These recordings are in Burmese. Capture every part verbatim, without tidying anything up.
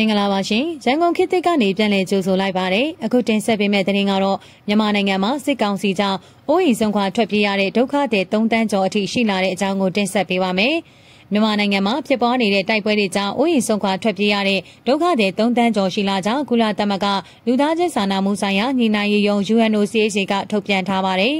င်္ဂလာပါရှင်ရန်ကုန်ခေတ်သစ်ကနေပြန်လည်ကြိုဆိုလိုက်ပါတယ်အခုတင်ဆက်ပေးမယ့်သတင်းကတော့မြန်မာနိုင်ငံမှာစစ်ကောင်စီကြောင့်အိုးအိမ်ဆုံးခွာထွက်ပြေးရတဲ့ဒုက္ခသည်သုံးတန်းကျော်အထိရှိလာတဲ့အကြောင်းကိုတင်ဆက်ပေးပါမယ်မြန်မာနိုင်ငံမှာဖြစ်ပွားနေတဲ့တိုက်ပွဲတွေကြောင့်အိုးအိမ်ဆုံးခွာထွက်ပြေးရတဲ့ဒုက္ခသည်သုံးတန်းကျော်ရှိလာကြောင်းကုလသမဂ္ဂလူသားချင်းစာနာမှုဆိုင်ရာညီနိုင်ရေးယုံ U N O C H A ကထုတ်ပြန်ထားပါတယ်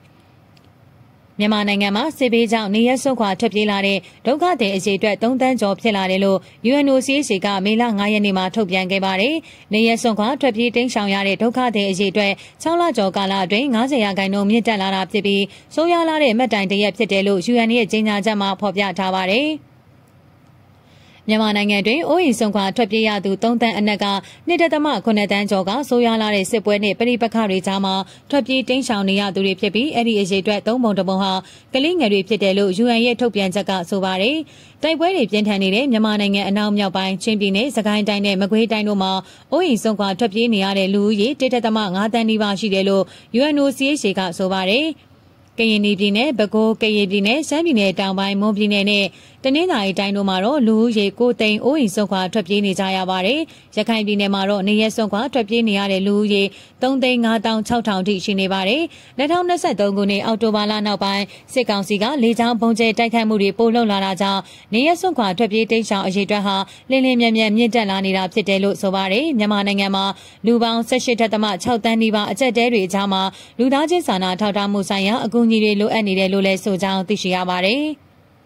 မြန်မာနိုင်ငံမှာစစ်ဘေးကြောင့်နေရက်ဆုတ်ခွာထွက်ပြေးလာတဲ့ဒုက္ခသည်အရေအတွက်သုံးတန်းကျော်ဖြစ်လာတယ်လို့ U N O C H A ကမေလ၅ရက်နေ့မှာထုတ်ပြန်ခဲ့ပါတယ်။နေရက်ဆုတ်ခွာထွက်ပြေးတိမ်းရှောင်ရတဲ့ဒုက္ခသည်အရေအတွက်၆လကျော်ကာလအတွင်း၅၀ရာခိုင်နှုန်းမြင့်တက်လာတာဖြစ်ပြီးဆိုးရွားလာတဲ့မှတ်တိုင်တရက်ဖြစ်တယ်လို့ U N ရဲ့ကြေညာချက်မှာဖော်ပြထားပါတယ်။မြန်မာနိုင်ငံတွင်အိုးအိမ်ဆုံးခွာထွက်ပြေးရသူသုံးတန်းအနက်ကနှစ်ဒသမခုနှစ်တန်းကျော်ကဆိုးရွားလာတဲ့စစ်ပွဲနှင့်ပြည်ပခါတွေကြားမှာထွက်ပြေးတိမ်းရှောင်နေရသူတွေဖြစ်ပြီးအဲ့ဒီအရေးအတွက်သုံးပုံတစ်ပုံဟာကလေးငယ်တွေဖြစ်တယ်လို့ U N ရဲ့ထုတ်ပြန်ချက်ကဆိုပါတယ်။တိုက်ပွဲတွေပြင်းထန်နေတဲ့မြန်မာနိုင်ငံအနောက်မြောက်ပိုင်းချင်းပြည်နယ်စကိုင်းတိုင်းနဲ့မကွေးတိုင်းတို့မှာအိုးအိမ်ဆုံးခွာထွက်ပြေးနေရတဲ့လူဦးရေတစ်ဒသမငါးတန်းနီးပါးရှိတယ်လို့ U N O C H A ကဆိုပါတယ်။ကရင်ပြည်နယ်ပဲခူးကရင်ပြည်နယ်ရှမ်းပြည်နယ်တောင်ပိုင်းမွန်ပြည်နယ်နဲ့တနင်္သာရီတိုင်းတို့မှာတော့လူဦးရေကိုသိန်းအိုးအိမ်ဆုံးခွာထွက်ပြေးနေကြရပါတယ်။ရခိုင်ပြည်နယ်မှာတော့နေရက်ဆုံးခွာထွက်ပြေးနေရတဲ့လူဦးရေသုံးသိန်းငါးသောင်းခြောက်ထောင်ထိရှိနေပါတယ်။၂၀၂၃ခုနှစ်အောက်တိုဘာလနောက်ပိုင်းစစ်ကောင်စီကလေကြောင်းပုံကျဲတိုက်ခိုက်မှုတွေပိုလှုပ်လာတာကြောင့်နေရက်ဆုံးခွာထွက်ပြေးတိမ်းရှောင်အရေးအတွက်ဟာလင်းလင်းမြဲမြဲမြင့်တက်လာနေတာဖြစ်တယ်လို့ဆိုပါတယ်။မြန်မာနိုင်ငံမှာလူပေါင်း၁၈ဒသမ၆တန်းနီးပါးအကျက်တဲတွေအကြားမှာလူသားချင်းစာနာထောက်ထားမှုဆိုင်ရာအကူအညီတွေလိုအပ်နေတယ်လို့လည်းဆိုကြောင်းသိရှိရပါတယ်။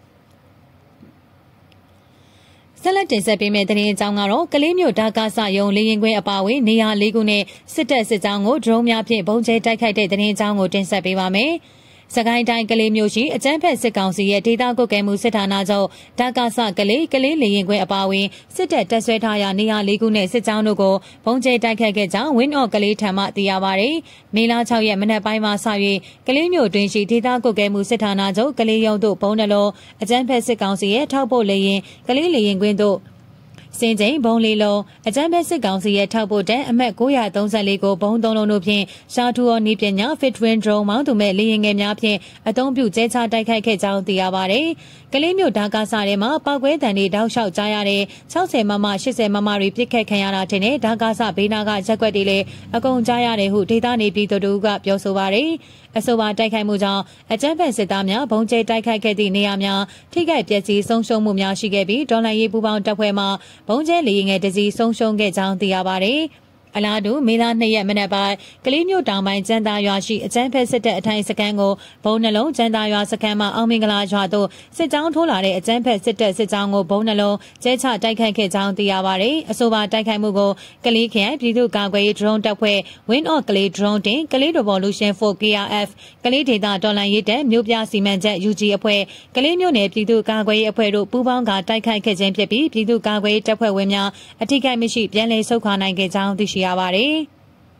ဆက်လက်တင်ဆက်ပေးမယ့်သတင်းအကြောင်းကတော့ကလေးမြို့ဒါကာဆယုံလေရင်ခွဲအပါအဝင်နေရာလေးခုနဲ့စစ်တပ်စစ်ကြောင်းကိုဒရုန်းများဖြင့်ပုံကျဲတိုက်ခိုက်တဲ့သတင်းအကြောင်းကိုတင်ဆက်ပေးပါမယ်။စကိုင်းတိုင်းကလေးမြို့ရှိအကြမ်းဖက်စစ်ကောင်စီရဲ့ဒေသကွပ်ကဲမှုစစ်ဌာနချုပ်ဒါကာဆကလေးကလေးလေရင်ခွဲအပါအဝင်စစ်တပ်တပ်ဆွဲထားရာနေရာလေးခုနဲ့စစ်ကြောင်းတို့ကိုပုံကျဲတိုက်ခိုက်ခဲ့ကြောင်း Win of ကလေးထံမှသိရပါတယ်။မေလ၆ရက်မနက်ပိုင်းမှာစ၍ကလေးမြို့တွင်ရှိဒေသကွပ်ကဲမှုစစ်ဌာနချုပ်ကလေးရုံတို့ဘုံနှလုံးအကြမ်းဖက်စစ်ကောင်စီရဲ့ထောက်ပို့လေရင်ကလေးလေရင်ခွင်းတို့စင်ချိန်ဘုံလေးလုံးအကြမ်းဖက်စစ်ကောင်စီရဲ့ထောက်ပို့တဲ့အမှတ်၉၃၄ကိုဘုံသုံးလုံးတို့ဖြင့်ရှာထူော်နီးပညာ Fit Twin Drone မောင်းသူမဲ့လေရင်ငယ်များဖြင့်အသုံးပြုကျဲချတိုက်ခိုက်ခဲ့ကြောင်းသိရပါတယ်။ကလေးမြို့ဒါကာဆာထဲမှာပောက်ကွဲတံတွေတောက်လျှောက်ကြားရတဲ့၆၀မမ၈၀မမတွေပစ်ခတ်ခံရတာတင်နဲ့ဒါကာဆာဘေးနာကရက်ွက်တွေလည်းအကုန်ကြားရတယ်ဟုဒေသနေပြည်သူတို့ကပြောဆိုပါတယ်။အဆိုပါတိုက်ခိုက်မှုကြောင့်အကြမ်းဖက်စစ်သားများဘုံကျဲတိုက်ခိုက်ခဲ့သည့်နေရာများထိခိုက်ပျက်စီးဆုံးရှုံးမှုများရှိခဲ့ပြီးဒေါ်လာရေးပူပေါင်းတပ်ဖွဲ့မှဘုံကျဲလေရင်ငယ်တစီဆုံးရှုံးခဲ့ကြောင်းသိရပါတယ်။အလားတူမေလ၂ရက်မနက်ပိုင်းကလေးမြို့တောင်ပိုင်းကျန်းသာရွာရှိအကြမ်းဖက်စစ်တပ်အထိုင်စခန်းကိုဘုံနှလုံးကျန်းသာရွာစခန်းမှာအောင်မင်္ဂလာရွာသို့စစ်ကြောင်းထိုးလာတဲ့အကြမ်းဖက်စစ်တပ်စစ်ကြောင်းကိုဘုံနှလုံးကျဲချတိုက်ခိုက်ခဲ့ကြောင်းသိရပါတယ်။အဆိုပါတိုက်ခိုက်မှုကိုကလေးခရိုင်ပြည်သူ့ကာကွယ်ရေးဒရုန်းတပ်ဖွဲ့ Win of ကလေးဒရုန်းတင်ကလေး Revolution 4 K R F ကလေးဒေသတော်လှန်ရေးတပ်မြို့ပြစီမံချက် U G အဖွဲ့ကလေးမြို့နယ်ပြည်သူ့ကာကွယ်ရေးအဖွဲ့တို့ပူးပေါင်းကတိုက်ခိုက်ခဲ့ခြင်းဖြစ်ပြီးပြည်သူ့ကာကွယ်ရေးတပ်ဖွဲ့ဝင်များအထိကိမရှိပြန်လည်ဆုတ်ခွာနိုင်ခဲ့ကြောင်းသိရှိရပါတယ်။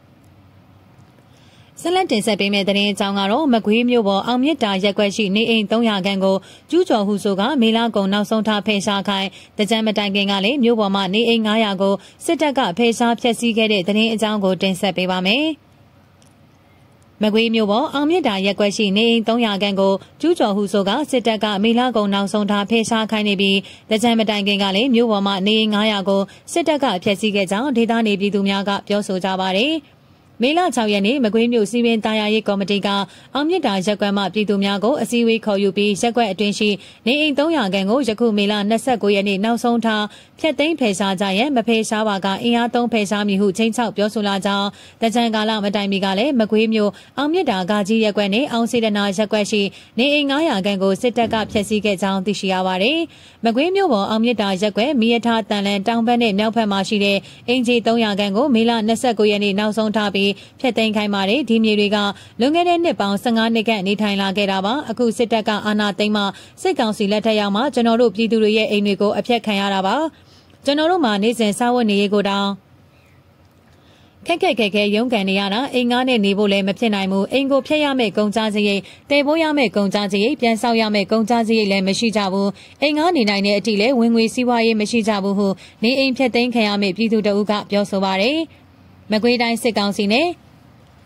ဆက်လက်တင်ဆက်ပေးမယ့်သတင်းအကြောင်းကတော့မကွေးမြို့ပေါ်အောင်မြစ်တာရက်ွက်ရှိနေအိမ်၃ရာခန့်ကိုကျူးကျော်ဟုဆိုကမေလကုံနောက်ဆုံးထားဖယ်ရှားခိုင်းတကြံမတိုင်ခင်ကလည်းမြို့ပေါ်မှာနေအိမ်၅ရာကိုစစ်တပ်ကဖယ်ရှားဖျက်ဆီးခဲ့တဲ့သတင်းအကြောင်းကိုတင်ဆက်ပေးပါမယ်။မကွေးမြို့ပေါ်အောင်မြစ်တာရက်ွက်ရှိနေအိမ်၃ရာခန့်ကိုကျူးကျော်ဟုဆိုကစစ်တပ်ကမေလကုံနောက်ဆုံးထားဖယ်ရှားခိုင်းနေပြီးတကြံမတိုင်ခင်ကလည်းမြို့ပေါ်မှာနေအိမ်၅ရာကိုစစ်တပ်ကဖျက်ဆီးခဲ့ကြောင်းဒေသနေပြည်သူများကပြောဆိုကြပါတယ်။မေလ၆ရက်နေ့မကွေးမြို့စီပင်တာယာရေးကော်မတီကအောင်မြစ်တာရက်ကွက်မှပြည်သူများကိုအစည်းအဝေးခေါ်ယူပြီးရက်ကွက်အတွင်းရှိနေအိမ်၃ရာခန့်ကိုယခုမေလ၂၉ရက်နေ့နောက်ဆုံးထားဖျက်သိမ်းဖယ်ရှားကြရန်မဖယ်ရှားပါကအင်အားသုံးဖယ်ရှားမည်ဟုချိန်ချောက်ပြောဆိုလာကြောင်းတကြံကာလမတိုင်မီကလည်းမကွေးမြို့အောင်မြစ်တာကာကြီးရက်ကွက်နှင့်အောင်စေတနာရက်ကွက်ရှိနေအိမ်၅ရာခန့်ကိုစစ်တပ်ကဖျက်ဆီးခဲ့ကြောင်းသိရှိရပါတယ်။မကွေးမြို့ပေါ်အောင်မြစ်တာရက်ကွက်မိရထားတန်လန်တောင်ဘက်နှင့်မြောက်ဘက်မှရှိတဲ့အင်ဂျီ၃ရာခန့်ကိုမေလ၂၉ရက်နေ့နောက်ဆုံးထားပြီးဖျက်သိမ်းခိုင်းပါတယ်ဒီမြေတွေကလွန်ခဲ့တဲ့နှစ်ပေါင်း၁၅နှစ်ခန့်နေထိုင်လာခဲ့တာပါအခုစစ်တပ်ကအာဏာသိမ်းမှစစ်ကောင်စီလက်ထက်ရောက်မှကျွန်တော်တို့ပြည်သူတွေရဲ့အိမ်တွေကိုအဖျက်ခံရတာပါကျွန်တော်တို့မှာနေစဉ်စားဝတ်နေရေးကိုတောင်ခက်ခက်ခဲခဲရုန်းကန်နေရတာအိမ်ငါးနဲ့နေဖို့လည်းမဖြစ်နိုင်ဘူးအိမ်ကိုဖျက်ရမယ့်ကုန်ကြစရိတ်တည်ဖို့ရမယ့်ကုန်ကြစရိတ်ပြန်ဆောက်ရမယ့်ကုန်ကြစရိတ်လည်းမရှိကြဘူးအိမ်ငါးနေနိုင်တဲ့အထိလည်းဝင်ငွေစီးပွားရေးမရှိကြဘူးဟုနေအိမ်ဖျက်သိမ်းခံရမယ့်ပြည်သူတအုပ်ကပြောဆိုပါတယ်မကွေးတိုင်းစစ်ကောင်စီနဲ့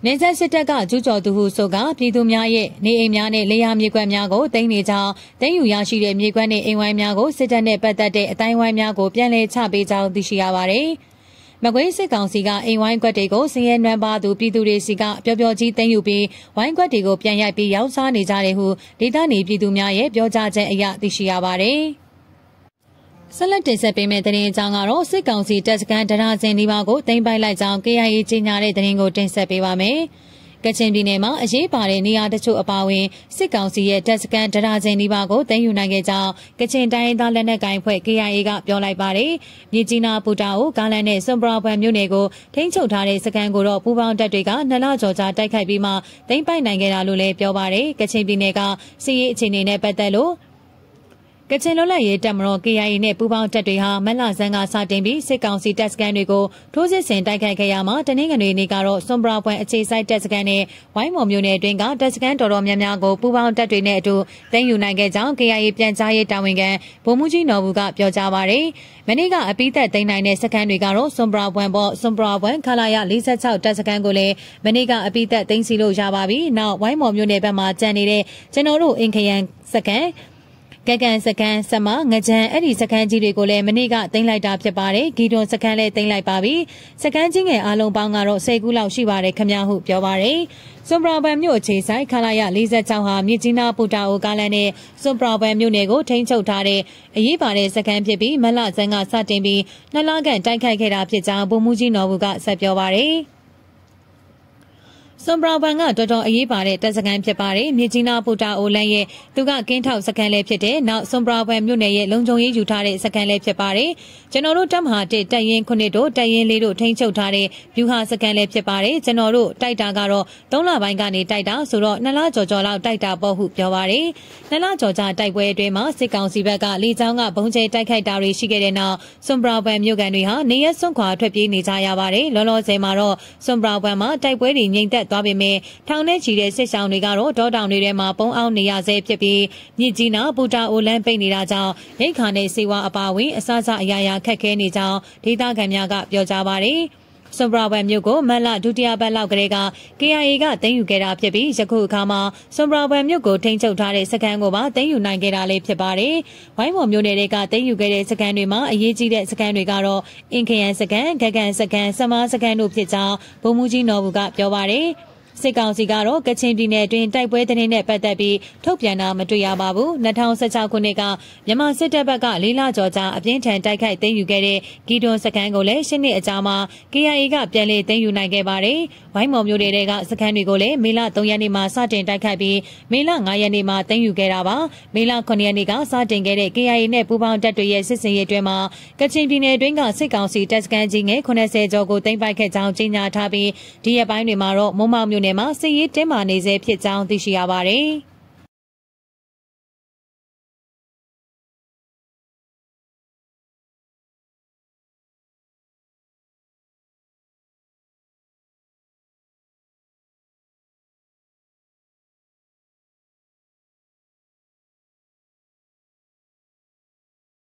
နေဆက်စစ်တပ်ကကျူးကျော်သူဟုဆိုကပြည်သူများရဲ့နေအိမ်များနဲ့လေယာမြေကွက်များကိုတင်နေကြောင်းတင်ယူရရှိတဲ့မြေကွက်နဲ့အိမ်ဝိုင်းများကိုစစ်တပ်နဲ့ပတ်သက်တဲ့အတိုင်းဝိုင်းများကိုပြန်လည်ချပေးကြောင်းသိရှိရပါတယ်။မကွေးစစ်ကောင်စီကအိမ်ဝိုင်းကွက်တွေကိုစည်ရဲနွမ်းပါသူပြည်သူတွေစီကပျော်ပျော်ကြီးတင်ယူပြီးဝိုင်းကွက်တွေကိုပြန်ရိုက်ပြီးရောက်စားနေကြတယ်ဟုဒေသနေပြည်သူများရဲ့ပြောကြားချက်အရသိရှိရပါတယ်။ဆက်လက်တင်ဆက်ပေးမယ့်သတင်းအကြောင်းကတော့စစ်ကောင်စီတပ်စခန်းဒရာစင်ဒီပါကိုတင်ပိုက်လိုက်ကြောင်း K I A ကြီးညာတဲ့သတင်းကိုတင်ဆက်ပေးပါမယ်။ကချင်ပြည်နယ်မှာအရေးပါတဲ့နေရာတချို့အပါအဝင်စစ်ကောင်စီရဲ့တပ်စခန်းဒရာစင်ဒီပါကိုတင်ယူနိုင်ခဲ့ကြောင်းကချင်တိုင်းရင်းသားလက်နက်ကိုင်အဖွဲ့ K I A ကပြောလိုက်ပါတယ်။မြေကြီးနာပူတာကိုကားလန်နဲ့စွန်ပရာဘွမ်မြို့နယ်ကိုထိန်းချုပ်ထားတဲ့စခန်းကိုတော့ပူပေါင်းတပ်တွေကနှစ်လကျော်ကြာတိုက်ခိုက်ပြီးမှတင်ပိုက်နိုင်ခဲ့တာလို့လည်းပြောပါတယ်။ကချင်ပြည်နယ်ကစစ်ရေးအခြေအနေနဲ့ပတ်သက်လို့ကချင်လွတ်လပ်ရေးတပ်မတော် K I A နဲ့ပူးပေါင်းတပ်တွေဟာမလဆန်းကစတင်ပြီးစစ်ကောင်စီတပ်စခန်းတွေကိုထိုးစစ်ဆင်တိုက်ခိုက်ခဲ့ရမှာတနင်္ဂနွေနေ့ကတော့စွန်ပရာပွမ်အခြေစိုက်တပ်စခန်းနဲ့ဝိုင်းမော်မြို့နယ်အတွင်းကတပ်စခန်းတော်တော်များများကိုပူးပေါင်းတပ်တွေနဲ့အတူသိမ်းယူနိုင်ခဲ့ကြောင်း K I A ပြန်ကြားရေးတာဝန်ခံဗိုလ်မှူးကြီးနော်ဘူးကပြောကြားပါတယ်။မနေ့ကအပိသက်သိမ်းနိုင်တဲ့စခန်းတွေကတော့စွန်ပရာပွမ်ပေါ်စွန်ပရာပွမ်ခလာရ၄၆တပ်စခန်းကိုလည်းမနေ့ကအပိသက်သိမ်းစီလို့ရပါပြီ။နောက်ဝိုင်းမော်မြို့နယ်ဘက်မှာကျန်နေတဲ့ကျွန်တော်တို့အင်ခရန်စခန်းကကန်စကန်စမငကြံအဲ့ဒီစကန်ကြီးတွေကိုလည်းမနေ့ကတင်လိုက်တာဖြစ်ပါတယ်ဂီဒွန်စကန်လည်းတင်လိုက်ပါပြီစကန်ကြီးငယ်အားလုံးပေါင်းကတော့၁၀ခုလောက်ရှိပါတယ်ခင်ဗျာဟုပြောပါတယ်စွန်ပရာဘန်မြို့အခြေဆိုင်ခလာရ၄၆ဟာမြစ်ကြီးနားပူတာအိုကားလန်နဲ့စွန်ပရာဘန်မြို့နယ်ကိုထိန်းချုပ်ထားတဲ့အရေးပါတဲ့စကန်ဖြစ်ပြီးမလဆန်းကစတင်ပြီးနှစ်လခန့်တိုက်ခိုက်ခဲ့တာဖြစ်ကြောင်းဗိုလ်မှူးကြီးနော်ဘူးကဆက်ပြောပါတယ်စွန်ပရာဘန်ကတော်တော်အရေးပါတဲ့တပ်စခန်းဖြစ်ပါတယ်မြစ်ကြီးနားပူတာအိုလန်ရဲ့သူကကင်းထောက်စခန်းလည်းဖြစ်တဲ့နောက်စွန်ပရာဘန်မြို့နယ်ရဲ့လုံခြုံရေးယူထားတဲ့စခန်းလည်းဖြစ်ပါတယ်ကျွန်တော်တို့တပ်မဟာတစ်တပ်ရင်းခုနှစ်တို့တပ်ရင်းလေးတို့ထိန်းချုပ်ထားတဲ့ဗျူဟာစခန်းလည်းဖြစ်ပါတယ်ကျွန်တော်တို့တိုက်တာကတော့သုံးလပိုင်းကနေတိုက်တာဆိုတော့နှစ်လကျော်ကျော်လောက်တိုက်တာပေါ့ဟုပြောပါတယ်နှစ်လကျော်ကြာတိုက်ပွဲအတွင်းမှာစစ်ကောင်စီဘက်ကလေကြောင်းကဘုံကျဲတိုက်ခိုက်တာတွေရှိခဲ့တဲ့နောက်စွန်ပရာဘန်မြို့ကန်တွေဟာနေရက်စွန့်ခွာထွက်ပြေးနေကြရပါတယ်လောလောဆယ်မှာတော့စွန်ပရာဘန်မှာတိုက်ပွဲတွေငြိမ်သက်သွားပေမဲ့ထောင်ထဲချီတဲ့စစ်ဆောင်တွေကတော့တောတောင်တွေထဲမှာပုံအောင်နေရဆဲဖြစ်ပြီးမြစ်ကြီးနားပူတာအိုလန်ပိတ်နေတာကြောင့်ရိတ်ခါနဲ့စေဝါအပါဝင်အစစအရာရာခက်ခဲနေကြောင်းဒေသခံများကပြောကြားပါတယ်စွန်ပရာဘန်မြို့ကိုမတ်လဒုတိယပတ်လောက်ကလေးက K I A ကသိမ်းယူခဲ့တာဖြစ်ပြီးယခုအခါမှာစွန်ပရာဘန်မြို့ကိုထိန်းချုပ်ထားတဲ့စခန်းကိုပါသိမ်းယူနိုင်ခဲ့တာလေးဖြစ်ပါတယ်။ဝိုင်းမော်မြို့နယ်တွေကသိမ်းယူခဲ့တဲ့စခန်းတွေမှာအရေးကြီးတဲ့စခန်းတွေကတော့အင်ခရန်စခန်း၊ဂကန်စခန်း၊စမားစခန်းတို့ဖြစ်ကြောင်းဗိုလ်မှူးကြီးနော်ဘူးကပြောပါတယ်။စစ်ကောင်စီကတော့ကချင်ပြည်နယ်အတွင်းတိုက်ပွဲသတင်းနဲ့ပတ်သက်ပြီးထုတ်ပြန်တာမတွေ့ရပါဘူး။၂၀၁၆ခုနှစ်ကမြန်မာစစ်တပ်ဘက်ကလေးလကျော်ကြာအပြင်းထန်တိုက်ခိုက်သိမ်းယူခဲ့တဲ့ဂီဒွန်စခန်းကိုလည်းရှစ်နှစ်အကြာမှာ K I A ကပြန်လည်သိမ်းယူနိုင်ခဲ့ပါတယ်။ဝိုင်းမော်မြို့နယ်တွေကစခန်းတွေကိုလည်းမေလ၃ရက်နေ့မှာစတင်တိုက်ခိုက်ပြီးမေလ၅ရက်နေ့မှာသိမ်းယူခဲ့တာပါ။မေလခုနှစ်ရက်နေ့ကစတင်ခဲ့တဲ့ K I A နဲ့ပူးပေါင်းတပ်တွေရဲ့စစ်စင်ရေးအတွင်းမှာကချင်ပြည်နယ်အတွင်းကစစ်ကောင်စီတပ်စခန်းကြီးငယ်ခုနှစ်ဆယ်ကျော်ကိုသိမ်းပိုက်ခဲ့ကြောင်းကြေညာထားပြီးဒီရက်ပိုင်းတွေမှာတော့မုံမောက်မြို့နယ်မှာစစ်ရေးတင်းမာနေဆဲဖြစ်ကြောင်းသိရှိရပါတယ်။